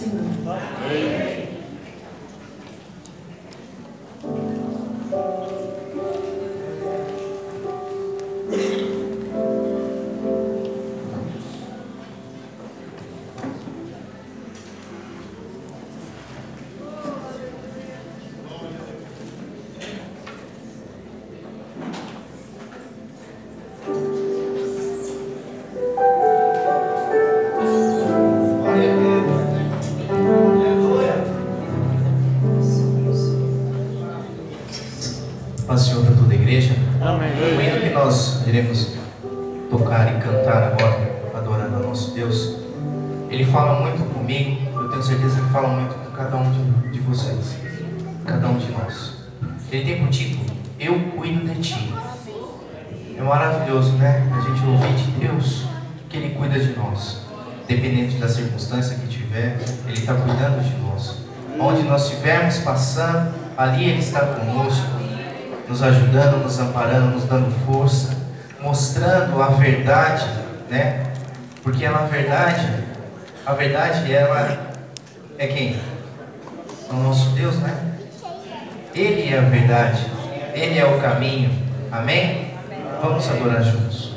Senhor. Paz do Senhor para toda a igreja. Amém. O hino que nós iremos tocar e cantar agora, adorando ao nosso Deus, ele fala muito comigo. Eu tenho certeza que fala muito com cada um de vocês, cada um de nós. Ele tem por título: Eu cuido de ti. É maravilhoso, né? A gente ouvir de Deus que Ele cuida de nós. Dependente da circunstância que tiver, Ele está cuidando de nós. Onde nós estivermos passando, ali Ele está conosco, nos ajudando, nos amparando, nos dando força, mostrando a verdade, né? Porque a verdade ela é quem? É o nosso Deus, né? Ele é a verdade, Ele é o caminho. Amém? Vamos adorar juntos.